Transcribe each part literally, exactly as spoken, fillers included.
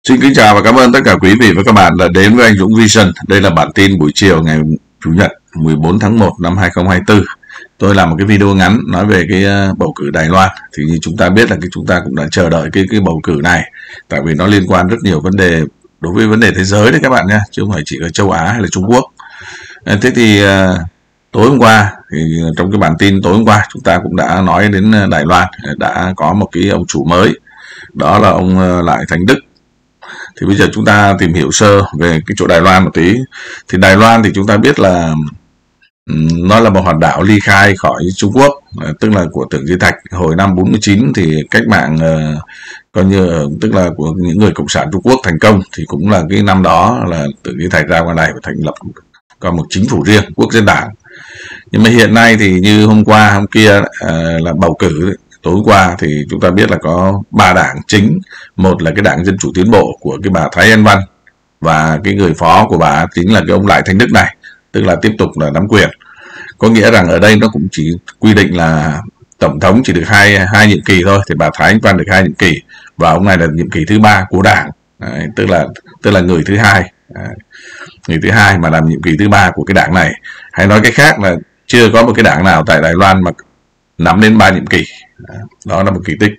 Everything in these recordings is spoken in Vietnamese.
Xin kính chào và cảm ơn tất cả quý vị và các bạn đã đến với anh Dũng Vision. Đây là bản tin buổi chiều ngày Chủ nhật mười bốn tháng một năm hai không hai tư. Tôi làm một cái video ngắn nói về cái bầu cử Đài Loan. Thì như chúng ta biết là cái chúng ta cũng đã chờ đợi cái cái bầu cử này, tại vì nó liên quan rất nhiều vấn đề đối với vấn đề thế giới đấy các bạn nhé, chứ không phải chỉ ở châu Á hay là Trung Quốc. Thế thì tối hôm qua thì trong cái bản tin tối hôm qua chúng ta cũng đã nói đến Đài Loan đã có một cái ông chủ mới, đó là ông Lại Thành Đức. Thì bây giờ chúng ta tìm hiểu sơ về cái chỗ Đài Loan một tí. Thì Đài Loan thì chúng ta biết là nó là một hòn đảo ly khai khỏi Trung Quốc, tức là của Tưởng Di Thạch hồi năm bốn mươi chín thì cách mạng uh, coi như tức là của những người cộng sản Trung Quốc thành công, thì cũng là cái năm đó là Tưởng Di Thạch ra ngoài này và thành lập có một chính phủ riêng, Quốc dân đảng. Nhưng mà hiện nay thì như hôm qua hôm kia uh, là bầu cử tối qua thì chúng ta biết là có ba đảng chính. Một là cái đảng Dân Chủ Tiến Bộ của cái bà Thái Anh Văn, và cái người phó của bà chính là cái ông Lại Thành Đức này, tức là tiếp tục là nắm quyền. Có nghĩa rằng ở đây nó cũng chỉ quy định là tổng thống chỉ được hai hai nhiệm kỳ thôi, thì bà Thái Anh Văn được hai nhiệm kỳ và ông này là nhiệm kỳ thứ ba của đảng. Đấy, tức là tức là người thứ hai, Đấy, người thứ hai mà làm nhiệm kỳ thứ ba của cái đảng này. Hay nói cách khác là chưa có một cái đảng nào tại Đài Loan mà nắm đến ba nhiệm kỳ. Đó là một kỳ tích.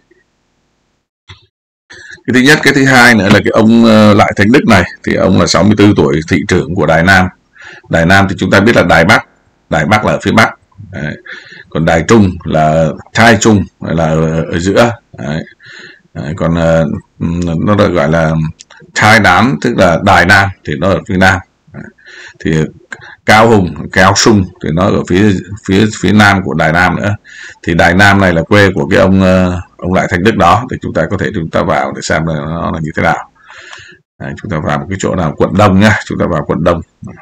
Cái thứ nhất, cái thứ hai nữa là cái ông Lại Thành Đức này thì ông là sáu mươi tư tuổi, thị trưởng của Đài Nam. Đài Nam thì chúng ta biết là Đài Bắc, Đài Bắc là ở phía Bắc. Đấy. Còn Đài Trung là Thai Trung là ở, ở giữa. Đấy. Đấy. Còn uh, nó được gọi là Thai Nam, tức là Đài Nam thì nó ở phía Nam. Đấy. Thì Cao Hùng, Cao Sung thì nó ở phía phía phía nam của Đài Nam nữa. Thì Đài Nam này là quê của cái ông ông Lại Thành Đức đó. Thì chúng ta có thể chúng ta vào để xem là nó là như thế nào. Đấy, chúng ta vào một cái chỗ nào, quận Đông nhá, chúng ta vào quận Đông.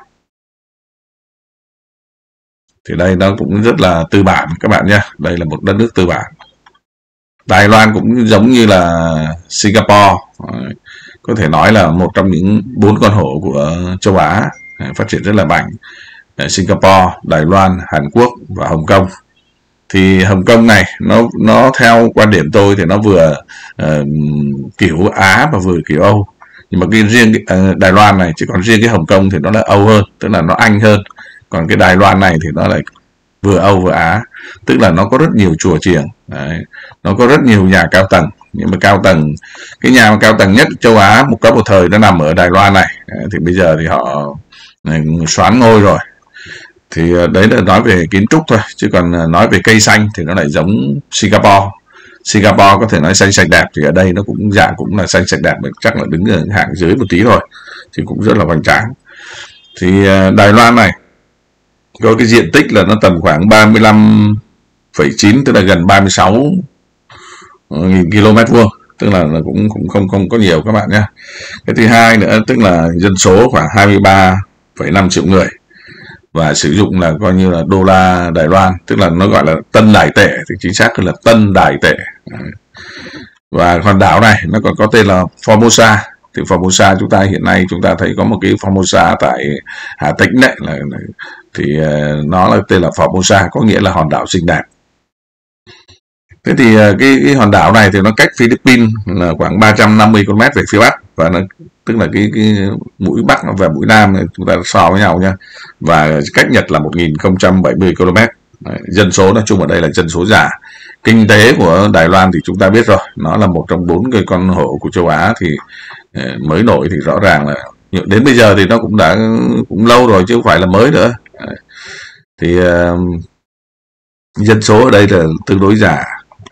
Thì đây nó cũng rất là tư bản các bạn nhé. Đây là một đất nước tư bản. Đài Loan cũng giống như là Singapore, có thể nói là một trong những bốn con hổ của châu Á, phát triển rất là mạnh. Singapore, Đài Loan, Hàn Quốc và Hồng Kông. Thì Hồng Kông này nó nó theo quan điểm tôi thì nó vừa uh, kiểu Á và vừa kiểu Âu. Nhưng mà cái riêng uh, Đài Loan này, chỉ còn riêng cái Hồng Kông thì nó là Âu hơn, tức là nó Anh hơn. Còn cái Đài Loan này thì nó lại vừa Âu vừa Á, tức là nó có rất nhiều chùa chiền. Đấy. Nó có rất nhiều nhà cao tầng. Nhưng mà cao tầng, cái nhà cao tầng nhất châu Á một cấp một thời nó nằm ở Đài Loan này. Đấy. Thì bây giờ thì họ xoán ngôi rồi. Thì đấy là nói về kiến trúc thôi, chứ còn nói về cây xanh thì nó lại giống Singapore. Singapore có thể nói xanh sạch đẹp, thì ở đây nó cũng dạng cũng là xanh sạch đẹp, chắc là đứng ở hạng dưới một tí thôi, thì cũng rất là hoành tráng. Thì Đài Loan này có cái diện tích là nó tầm khoảng ba mươi lăm phẩy chín, tức là gần ba mươi sáu nghìn ki lô mét vuông, tức là, là cũng cũng không không có nhiều các bạn nhé. Cái thứ hai nữa tức là dân số khoảng hai mươi ba phẩy năm triệu người, và sử dụng là coi như là đô la Đài Loan, tức là nó gọi là tân đài tệ, thì chính xác là tân đài tệ. Và hòn đảo này nó còn có tên là Formosa. Thì Formosa chúng ta hiện nay chúng ta thấy có một cái Formosa tại Hà Tĩnh đấy, là, thì nó là tên là Formosa, có nghĩa là hòn đảo xinh đẹp. Thế thì cái, cái hòn đảo này thì nó cách Philippines là khoảng ba trăm năm mươi ki lô mét về phía bắc, và nó tức là cái, cái mũi bắc và mũi nam này chúng ta so với nhau nha, và cách Nhật là một nghìn không trăm bảy mươi ki lô mét. Đấy, dân số nói chung ở đây là dân số già. Kinh tế của Đài Loan thì chúng ta biết rồi, nó là một trong bốn cái con hổ của châu Á, thì mới nổi thì rõ ràng là đến bây giờ thì nó cũng đã cũng lâu rồi chứ không phải là mới nữa. Đấy. Thì uh, dân số ở đây là tương đối già.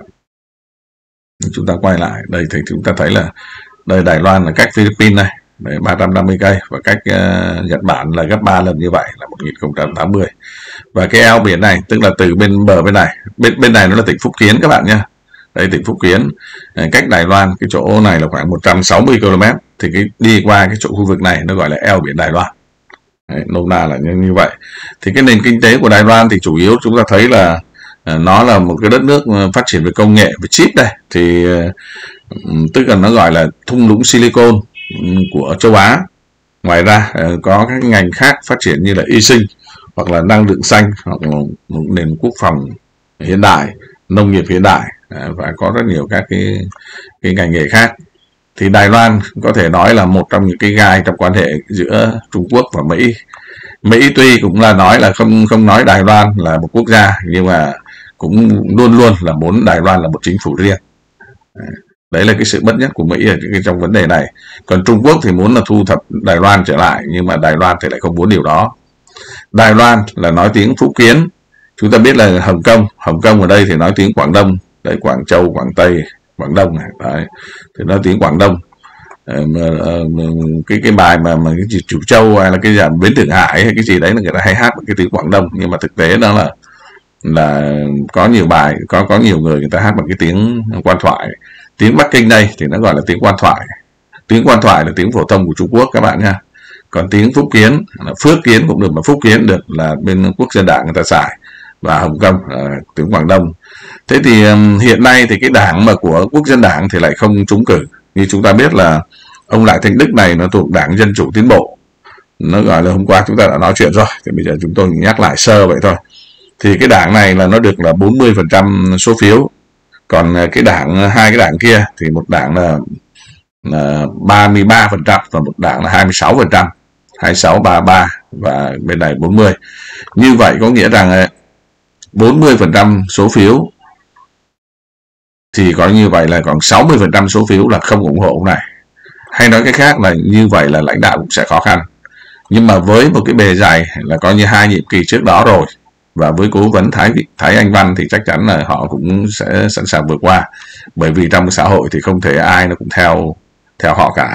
Chúng ta quay lại đây thì chúng ta thấy là đây Đài Loan là cách Philippines này đấy, ba trăm năm mươi cây, và cách uh, Nhật Bản là gấp ba lần như vậy là một nghìn không trăm tám mươi. Và cái eo biển này tức là từ bên bờ bên này, bên bên này nó là tỉnh Phúc Kiến các bạn nhé. Đây tỉnh Phúc Kiến, cách Đài Loan cái chỗ này là khoảng một trăm sáu mươi ki lô mét, thì cái đi qua cái chỗ khu vực này nó gọi là eo biển Đài Loan. Nôm na là như, như vậy. Thì cái nền kinh tế của Đài Loan thì chủ yếu chúng ta thấy là nó là một cái đất nước phát triển về công nghệ, về chip đây, thì tức là nó gọi là thung lũng silicon của châu Á. Ngoài ra có các ngành khác phát triển như là y sinh, hoặc là năng lượng xanh, hoặc là một nền quốc phòng hiện đại, nông nghiệp hiện đại, và có rất nhiều các cái, cái ngành nghề khác. Thì Đài Loan có thể nói là một trong những cái gai trong quan hệ giữa Trung Quốc và Mỹ. Mỹ tuy cũng là nói là không không nói Đài Loan là một quốc gia, nhưng mà cũng luôn luôn là muốn Đài Loan là một chính phủ riêng. Đấy là cái sự bất nhất của Mỹ ở trong vấn đề này. Còn Trung Quốc thì muốn là thu thập Đài Loan trở lại, nhưng mà Đài Loan thì lại không muốn điều đó. Đài Loan là nói tiếng Phúc Kiến. Chúng ta biết là Hồng Kông, Hồng Kông ở đây thì nói tiếng Quảng Đông, đấy, Quảng Châu, Quảng Tây, Quảng Đông này, đấy, thì nói tiếng Quảng Đông. cái cái bài mà mà cái gì Chủ Châu hay là cái giảm Bến Thượng Hải hay cái gì đấy là người ta hay hát cái tiếng Quảng Đông, nhưng mà thực tế đó là là có nhiều bài, có có nhiều người người ta hát bằng cái tiếng quan thoại. Tiếng Bắc Kinh đây thì nó gọi là tiếng quan thoại. Tiếng quan thoại là tiếng phổ thông của Trung Quốc các bạn nha. Còn tiếng Phúc Kiến, Phước Kiến cũng được, mà Phúc Kiến được là bên Quốc dân đảng người ta xài, và Hồng Kông là tiếng Quảng Đông. Thế thì hiện nay thì cái đảng mà của Quốc dân đảng thì lại không trúng cử. Như chúng ta biết là ông Lại Thanh Đức này nó thuộc Đảng Dân Chủ Tiến Bộ, nó gọi là hôm qua chúng ta đã nói chuyện rồi, thì bây giờ chúng tôi nhắc lại sơ vậy thôi. Thì cái đảng này là nó được là bốn mươi phần trăm số phiếu, còn cái đảng hai cái đảng kia thì một đảng là, là ba mươi ba phần trăm và một đảng là hai mươi sáu phần trăm, hai mươi sáu, ba mươi ba và bên này bốn mươi. Như vậy có nghĩa rằng bốn mươi phần trăm số phiếu thì có như vậy là còn sáu mươi phần trăm số phiếu là không ủng hộ ông này. Hay nói cách khác là như vậy là lãnh đạo cũng sẽ khó khăn. Nhưng mà với một cái bề dày là coi như hai nhiệm kỳ trước đó rồi, và với cố vấn Thái Thái Anh Văn thì chắc chắn là họ cũng sẽ sẵn sàng vượt qua, bởi vì trong xã hội thì không thể ai nó cũng theo theo họ cả.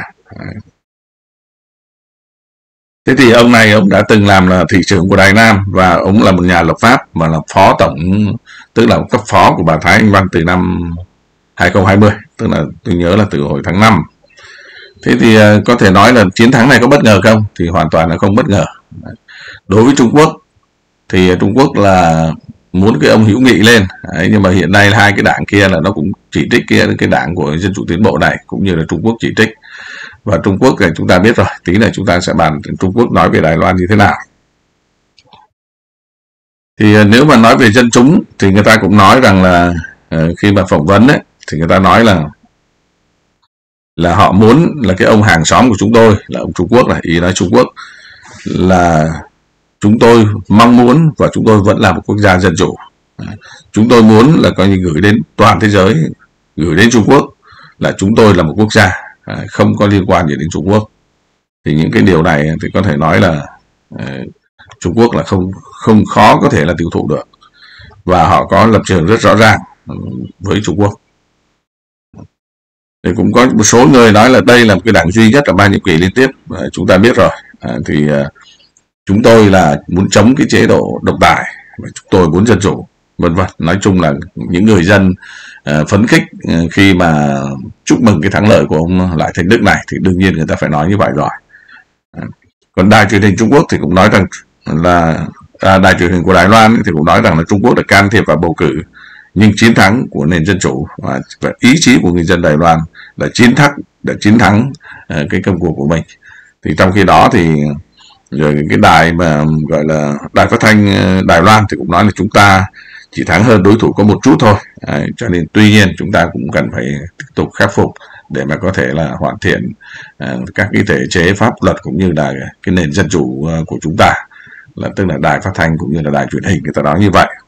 Thế thì ông này ông đã từng làm là thị trưởng của Đài Nam, và ông là một nhà lập pháp mà là phó tổng, tức là cấp phó của bà Thái Anh Văn từ năm hai không hai không, tức là tôi nhớ là từ hồi tháng năm. Thế thì có thể nói là chiến thắng này có bất ngờ không? Thì hoàn toàn là không bất ngờ. Đối với Trung Quốc thì Trung Quốc là muốn cái ông hữu nghị lên. Đấy, nhưng mà hiện nay hai cái đảng kia là nó cũng chỉ trích cái, cái đảng của Dân Chủ Tiến Bộ này, cũng như là Trung Quốc chỉ trích. Và Trung Quốc thì chúng ta biết rồi, tí này chúng ta sẽ bàn Trung Quốc nói về Đài Loan như thế nào. Thì nếu mà nói về dân chúng thì người ta cũng nói rằng là khi mà phỏng vấn ấy, thì người ta nói là là họ muốn là cái ông hàng xóm của chúng tôi là ông Trung Quốc này, ý nói Trung Quốc là chúng tôi mong muốn và chúng tôi vẫn là một quốc gia dân chủ. Chúng tôi muốn là coi như gửi đến toàn thế giới, gửi đến Trung Quốc là chúng tôi là một quốc gia, không có liên quan gì đến Trung Quốc. Thì những cái điều này thì có thể nói là Trung Quốc là không không khó có thể là tiêu thụ được, và họ có lập trường rất rõ ràng với Trung Quốc. Thì cũng có một số người nói là đây là một cái đảng duy nhất ở ba nhiệm kỳ liên tiếp. À, chúng ta biết rồi. À, thì à, chúng tôi là muốn chống cái chế độ độc tài, và chúng tôi muốn dân chủ, vân vân. Nói chung là những người dân à, phấn khích à, khi mà chúc mừng cái thắng lợi của ông Lại Thanh Đức này, thì đương nhiên người ta phải nói như vậy rồi. À, còn đài truyền hình Trung Quốc thì cũng nói rằng là à, đài truyền hình của Đài Loan thì cũng nói rằng là Trung Quốc đã can thiệp vào bầu cử, nhưng chiến thắng của nền dân chủ và, và ý chí của người dân Đài Loan là chiến thắng, đã chiến thắng uh, cái công cuộc của mình. Thì trong khi đó thì rồi cái đài mà gọi là đài phát thanh Đài Loan thì cũng nói là chúng ta chỉ thắng hơn đối thủ có một chút thôi. Đấy, cho nên tuy nhiên chúng ta cũng cần phải tiếp tục khắc phục để mà có thể là hoàn thiện uh, các cái thể chế pháp luật cũng như là cái nền dân chủ uh, của chúng ta, là tức là đài phát thanh cũng như là đài truyền hình, người ta nói như vậy.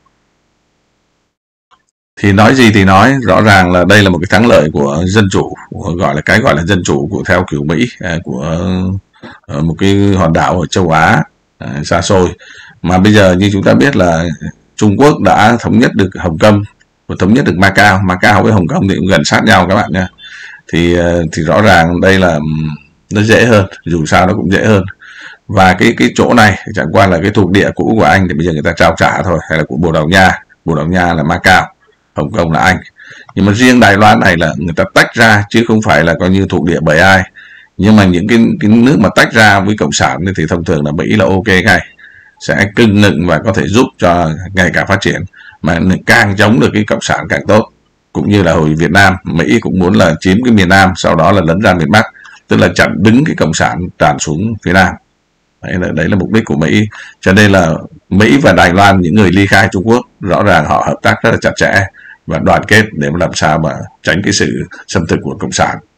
Thì nói gì thì nói, rõ ràng là đây là một cái thắng lợi của dân chủ, của gọi là cái gọi là dân chủ của theo kiểu Mỹ, của một cái hòn đảo ở châu Á xa xôi. Mà bây giờ như chúng ta biết là Trung Quốc đã thống nhất được Hồng Kông và thống nhất được Macau. Macau với Hồng Kông thì cũng gần sát nhau các bạn nha. Thì thì rõ ràng đây là nó dễ hơn, dù sao nó cũng dễ hơn. Và cái cái chỗ này chẳng qua là cái thuộc địa cũ của Anh thì bây giờ người ta trao trả thôi, hay là của Bồ Đào Nha. Bồ Đào Nha là Macau, Hồng Kông là Anh. Nhưng mà riêng Đài Loan này là người ta tách ra, chứ không phải là coi như thuộc địa bởi ai. Nhưng mà những cái, cái nước mà tách ra với Cộng sản thì thông thường là Mỹ là ok ngay, sẽ cưng nựng và có thể giúp cho ngày càng phát triển. Mà càng chống được cái Cộng sản càng tốt. Cũng như là hồi Việt Nam, Mỹ cũng muốn là chiếm cái miền Nam, sau đó là lấn ra miền Bắc, tức là chặn đứng cái Cộng sản tràn xuống phía Nam. Đấy là, đấy là mục đích của Mỹ. Cho nên là Mỹ và Đài Loan, những người ly khai Trung Quốc, rõ ràng họ hợp tác rất là chặt chẽ và đoàn kết để mà làm sao mà tránh cái sự xâm thực của Cộng sản.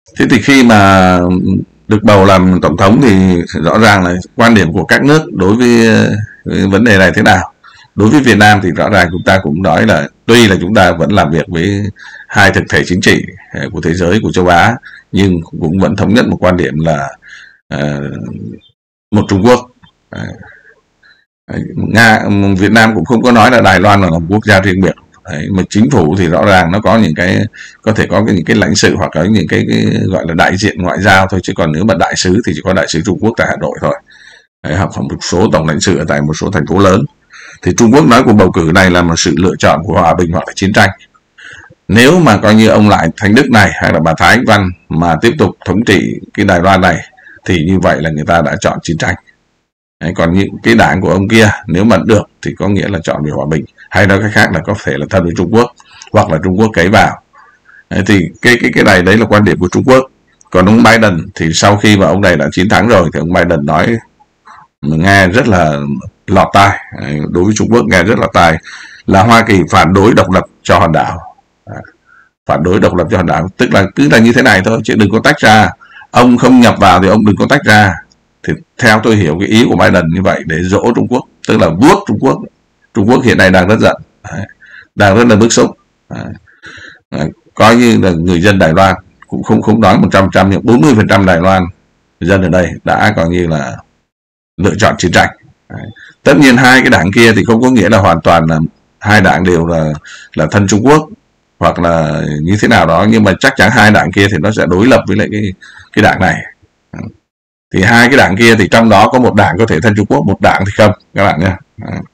Thế thì khi mà được bầu làm tổng thống thì rõ ràng là quan điểm của các nước đối với, với vấn đề này thế nào? Đối với Việt Nam thì rõ ràng chúng ta cũng nói là tuy là chúng ta vẫn làm việc với hai thực thể chính trị của thế giới, của châu Á, nhưng cũng vẫn thống nhất một quan điểm là uh, một Trung Quốc. Uh, Nga, Việt Nam cũng không có nói là Đài Loan là một quốc gia riêng biệt. Đấy, mà chính phủ thì rõ ràng nó có những cái có thể có cái, những cái lãnh sự hoặc là những cái, cái gọi là đại diện ngoại giao thôi, chứ còn nếu mà đại sứ thì chỉ có đại sứ Trung Quốc tại Hà Nội thôi. Đấy, hoặc một số tổng lãnh sự ở tại một số thành phố lớn. Thì Trung Quốc nói cuộc bầu cử này là một sự lựa chọn của hòa bình hoặc là chiến tranh. Nếu mà coi như ông Lại Thanh Đức này hay là bà Thái Anh Văn mà tiếp tục thống trị cái Đài Loan này thì như vậy là người ta đã chọn chiến tranh. Đấy, còn những cái đảng của ông kia nếu mà được thì có nghĩa là chọn về hòa bình, hay nói cách khác là có thể là thân với Trung Quốc hoặc là Trung Quốc cấy vào. Đấy, thì cái cái cái này đấy là quan điểm của Trung Quốc. Còn ông Biden thì sau khi mà ông này đã chiến thắng rồi thì ông Biden nói nghe rất là lọt tai, đối với Trung Quốc nghe rất lọt tai, là Hoa Kỳ phản đối độc lập cho hòn đảo. Phản đối độc lập cho hòn đảo tức là cứ là như thế này thôi, chứ đừng có tách ra. Ông không nhập vào thì ông đừng có tách ra. Thì theo tôi hiểu cái ý của Biden như vậy để dỗ Trung Quốc, tức là vuốt Trung Quốc. Trung Quốc hiện nay đang rất giận, đang rất là bức xúc. Coi như là người dân Đài Loan cũng không không nói một trăm phần trăm nhưng bốn mươi phần trăm Đài Loan người dân ở đây đã coi như là lựa chọn chiến tranh. Tất nhiên hai cái đảng kia thì không có nghĩa là hoàn toàn là hai đảng đều là là thân Trung Quốc hoặc là như thế nào đó, nhưng mà chắc chắn hai đảng kia thì nó sẽ đối lập với lại cái cái đảng này. Thì hai cái đảng kia thì trong đó có một đảng có thể thân Trung Quốc, một đảng thì không, các bạn nhé.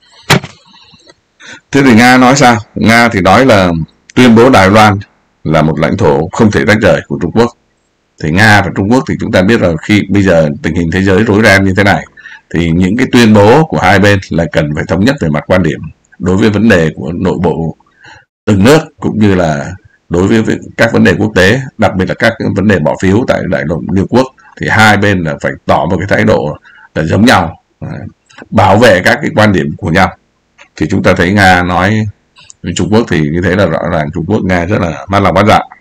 Thế thì Nga nói sao? Nga thì nói là tuyên bố Đài Loan là một lãnh thổ không thể tách rời của Trung Quốc. Thì Nga và Trung Quốc thì chúng ta biết là khi bây giờ tình hình thế giới rối ren như thế này thì những cái tuyên bố của hai bên là cần phải thống nhất về mặt quan điểm đối với vấn đề của nội bộ từng nước, cũng như là đối với các vấn đề quốc tế, đặc biệt là các vấn đề bỏ phiếu tại Đại hội Liên Hợp Quốc, thì hai bên là phải tỏ một cái thái độ là giống nhau, bảo vệ các cái quan điểm của nhau. Thì chúng ta thấy Nga nói với Trung Quốc thì như thế là rõ ràng Trung Quốc Nga rất là mắt lòng mắt dạ.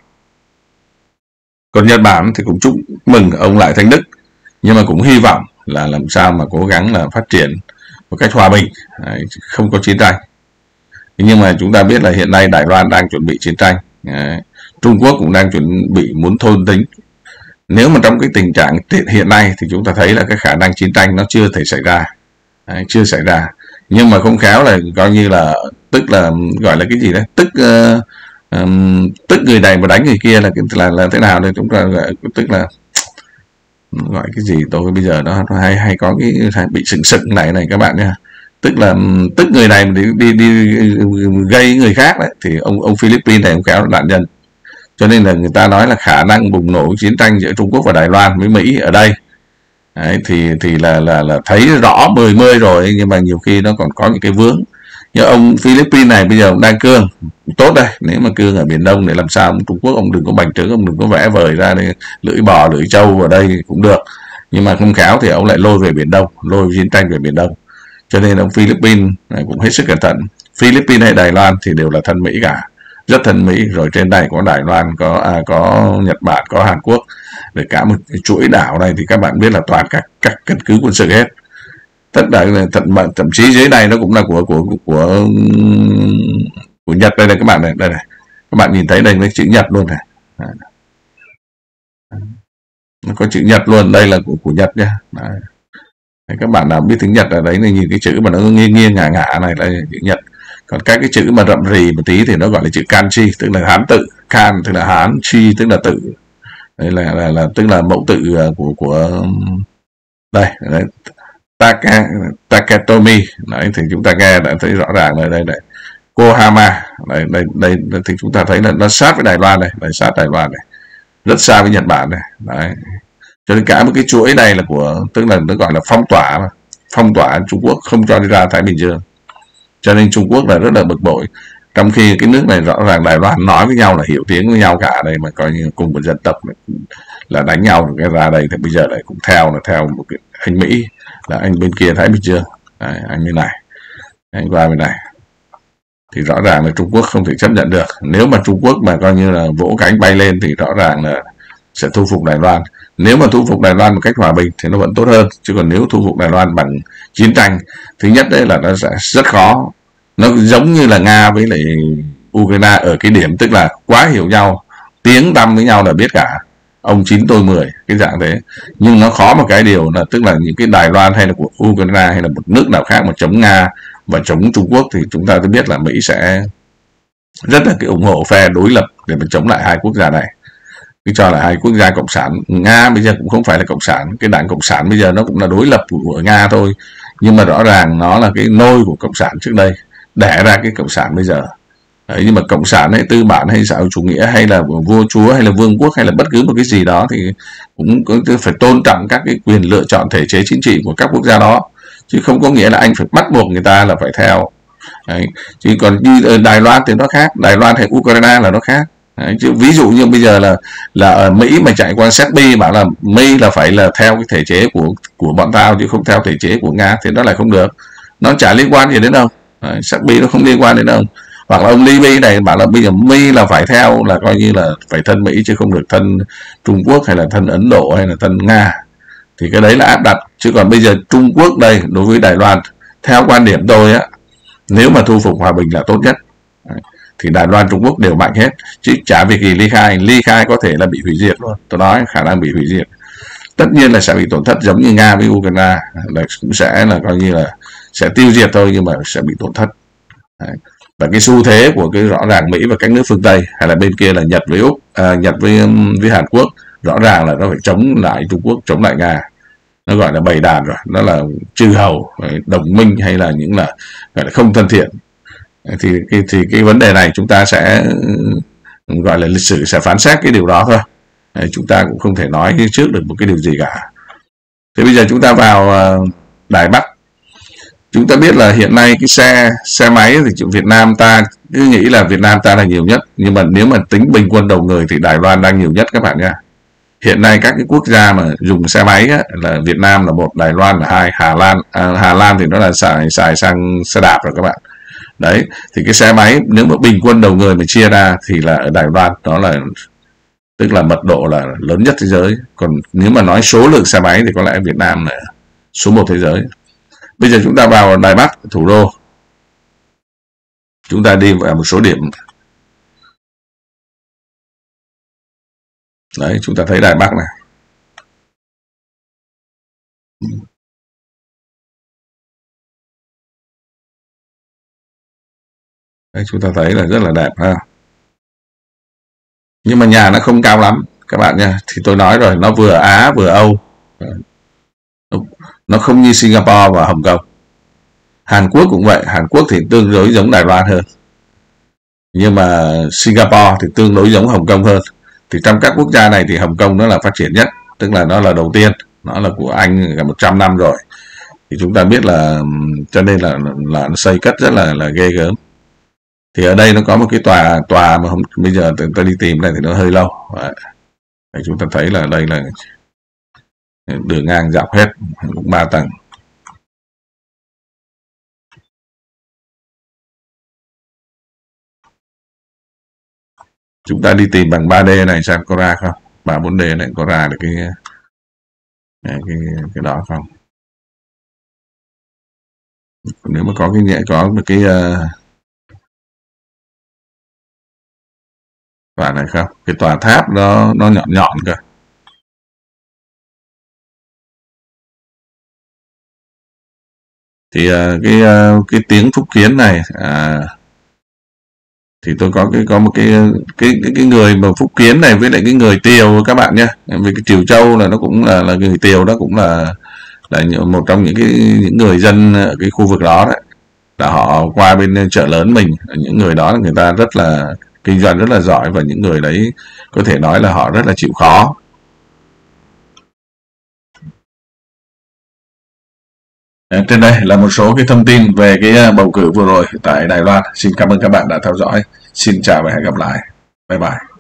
Còn Nhật Bản thì cũng chúc mừng ông Lại Thanh Đức, nhưng mà cũng hy vọng là làm sao mà cố gắng là phát triển một cách hòa bình, không có chiến tranh. Nhưng mà chúng ta biết là hiện nay Đài Loan đang chuẩn bị chiến tranh, Trung Quốc cũng đang chuẩn bị muốn thôn tính. Nếu mà trong cái tình trạng hiện nay thì chúng ta thấy là cái khả năng chiến tranh nó chưa thể xảy ra, Đấy, chưa xảy ra. Nhưng mà không khéo là coi như là tức là gọi là cái gì đấy, tức uh, um, tức người này mà đánh người kia là là là thế nào đây, chúng ta gọi, tức là gọi cái gì tôi bây giờ nó hay hay có cái bị sừng sừng này này các bạn nha. Tức là tức người này đi đi, đi gây người khác đấy, thì ông ông Philippines này ông khéo là nạn nhân. Cho nên là người ta nói là khả năng bùng nổ chiến tranh giữa Trung Quốc và Đài Loan với Mỹ ở đây đấy, thì thì là là là thấy rõ mười mươi rồi, nhưng mà nhiều khi nó còn có những cái vướng. Như ông Philippines này bây giờ ông đang cương tốt đây, nếu mà cương ở Biển Đông để làm sao ông Trung Quốc ông đừng có bành trướng, ông đừng có vẽ vời ra đây, lưỡi bò lưỡi trâu ở đây cũng được, nhưng mà không khéo thì ông lại lôi về Biển Đông, lôi chiến tranh về Biển Đông. Cho nên ông Philippines này cũng hết sức cẩn thận. Philippines hay Đài Loan thì đều là thân Mỹ cả, rất thân Mỹ, rồi trên đây có Đài Loan, có à, có Nhật Bản, có Hàn Quốc, rồi cả một chuỗi đảo này thì các bạn biết là toàn các các căn cứ quân sự hết. Tất cả thậm, thậm chí dưới này nó cũng là của của của của Nhật. Đây này các bạn này, đây này, các bạn nhìn thấy đây mấy chữ Nhật luôn này, nó có chữ Nhật luôn, đây là của của Nhật nhá. Đấy. Các bạn nào biết tiếng Nhật ở đấy này, nhìn cái chữ mà nó nghiêng nghiêng ngả ngả này là chữ Nhật. Còn các cái chữ mà rậm rì một tí thì nó gọi là chữ kanji, tức là Hán tự. Kan tức là Hán, chi tức là tự. Đây là là, là tức là mẫu tự của của đây, đấy. Taka, Takatomi. Đấy, thì chúng ta nghe đã thấy rõ ràng là đây này. Kohama. Đây, đây, đây thì chúng ta thấy là nó sát với Đài Loan này, đây sát Đài Loan này. Rất xa với Nhật Bản này. Đấy. Cho nên cả một cái chuỗi này là của, tức là nó gọi là phong tỏa mà. Phong tỏa Trung Quốc không cho đi ra Thái Bình Dương. Cho nên Trung Quốc là rất là bực bội. Trong khi cái nước này rõ ràng Đài Loan nói với nhau là hiểu tiếng với nhau cả đây, mà coi như cùng một dân tộc là đánh nhau cái ra đây, thì bây giờ lại cũng theo là theo một cái anh Mỹ, là anh bên kia Thái Bình Dương, đấy, anh bên này, anh qua bên này. Thì rõ ràng là Trung Quốc không thể chấp nhận được. Nếu mà Trung Quốc mà coi như là vỗ cánh bay lên thì rõ ràng là sẽ thu phục Đài Loan. Nếu mà thu phục Đài Loan một cách hòa bình thì nó vẫn tốt hơn, chứ còn nếu thu phục Đài Loan bằng chiến tranh, thứ nhất đấy là nó sẽ rất khó. Nó giống như là Nga với lại Ukraine ở cái điểm tức là quá hiểu nhau, tiếng tăm với nhau là biết cả, ông chín tôi mười, cái dạng thế. Nhưng nó khó một cái điều là tức là những cái Đài Loan hay là của Ukraine hay là một nước nào khác mà chống Nga và chống Trung Quốc thì chúng ta sẽ biết là Mỹ sẽ rất là cái ủng hộ phe đối lập để mà chống lại hai quốc gia này. Cứ cho là hai quốc gia cộng sản, Nga bây giờ cũng không phải là cộng sản, cái đảng cộng sản bây giờ nó cũng là đối lập của Nga thôi, nhưng mà rõ ràng nó là cái nôi của cộng sản trước đây, đẻ ra cái cộng sản bây giờ. Đấy, nhưng mà cộng sản hay tư bản hay xã hội chủ nghĩa hay là vua chúa hay là vương quốc hay là bất cứ một cái gì đó thì cũng phải tôn trọng các cái quyền lựa chọn thể chế chính trị của các quốc gia đó, chứ không có nghĩa là anh phải bắt buộc người ta là phải theo. Đấy, chứ còn như ở Đài Loan thì nó khác, Đài Loan hay Ukraine là nó khác. Đấy, chứ ví dụ như bây giờ là là ở Mỹ mà chạy qua Serbia bảo là Mỹ là phải là theo cái thể chế của của bọn tao chứ không theo thể chế của Nga thì nó lại không được, nó chả liên quan gì đến đâu. Đấy, Serbia nó không liên quan đến đâu. Hoặc là ông Libby này bảo là bây giờ Mỹ là phải theo là coi như là phải thân Mỹ chứ không được thân Trung Quốc hay là thân Ấn Độ hay là thân Nga, thì cái đấy là áp đặt. Chứ còn bây giờ Trung Quốc đây đối với Đài Loan, theo quan điểm tôi á, nếu mà thu phục hòa bình là tốt nhất. Đấy, thì Đài Loan Trung Quốc đều mạnh hết, chứ chả việc gì ly khai, ly khai có thể là bị hủy diệt luôn, tôi nói khả năng bị hủy diệt. Tất nhiên là sẽ bị tổn thất giống như Nga với Ukraine, là cũng sẽ là coi như là sẽ tiêu diệt thôi, nhưng mà sẽ bị tổn thất. Đấy. Và cái xu thế của cái rõ ràng Mỹ và các nước phương Tây hay là bên kia là Nhật với Úc, à, Nhật với với Hàn Quốc, rõ ràng là nó phải chống lại Trung Quốc, chống lại Nga, nó gọi là bầy đàn rồi, nó là chư hầu, đồng minh hay là những là gọi là không thân thiện. Thì cái thì cái vấn đề này chúng ta sẽ gọi là lịch sử sẽ phán xét cái điều đó thôi. Đấy, chúng ta cũng không thể nói trước được một cái điều gì cả. Thế bây giờ chúng ta vào Đài Bắc. Chúng ta biết là hiện nay cái xe xe máy thì Việt Nam ta cứ nghĩ là Việt Nam ta là nhiều nhất, nhưng mà nếu mà tính bình quân đầu người thì Đài Loan đang nhiều nhất các bạn nha. Hiện nay các cái quốc gia mà dùng xe máy á, là Việt Nam là một, Đài Loan là hai, Hà Lan à, Hà Lan thì nó là xài xài sang xe đạp rồi các bạn. Đấy, thì cái xe máy nếu mà bình quân đầu người mà chia ra thì là ở Đài Loan đó là tức là mật độ là lớn nhất thế giới. Còn nếu mà nói số lượng xe máy thì có lẽ Việt Nam là số một thế giới. Bây giờ chúng ta vào Đài Bắc, thủ đô. Chúng ta đi vào một số điểm. Đấy, chúng ta thấy Đài Bắc này. Đấy, chúng ta thấy là rất là đẹp ha. Nhưng mà nhà nó không cao lắm các bạn nha. Thì tôi nói rồi, nó vừa Á vừa Âu. Nó không như Singapore và Hồng Kông. Hàn Quốc cũng vậy, Hàn Quốc thì tương đối giống Đài Loan hơn. Nhưng mà Singapore thì tương đối giống Hồng Kông hơn. Thì trong các quốc gia này thì Hồng Kông nó là phát triển nhất, tức là nó là đầu tiên, nó là của Anh cả một trăm năm rồi. Thì chúng ta biết là cho nên là là nó xây cất rất là là ghê gớm. Thì ở đây nó có một cái tòa tòa mà không, bây giờ ta đi tìm này thì nó hơi lâu. Đấy. Đấy, chúng ta thấy là đây là đường ngang dọc hết cũng ba tầng. Chúng ta đi tìm bằng ba D này xem có ra không, ba bốn D này có ra được cái cái cái đó không. Nếu mà có cái nhẹ có một cái uh, tòa này không, cái tòa tháp nó nó nhọn nhọn cơ. Thì uh, cái uh, cái tiếng Phúc Kiến này uh, thì tôi có cái có một cái cái cái, cái người mà Phúc Kiến này với lại cái người Tiều các bạn nhé, vì cái Triều Châu là nó cũng là là người Tiều, đó cũng là là một trong những cái những người dân ở cái khu vực đó đấy, là họ qua bên chợ lớn mình. Những người đó người ta rất là kinh doanh rất là giỏi, và những người đấy có thể nói là họ rất là chịu khó. Trên đây là một số cái thông tin về cái bầu cử vừa rồi tại Đài Loan. Xin cảm ơn các bạn đã theo dõi. Xin chào và hẹn gặp lại. Bye bye.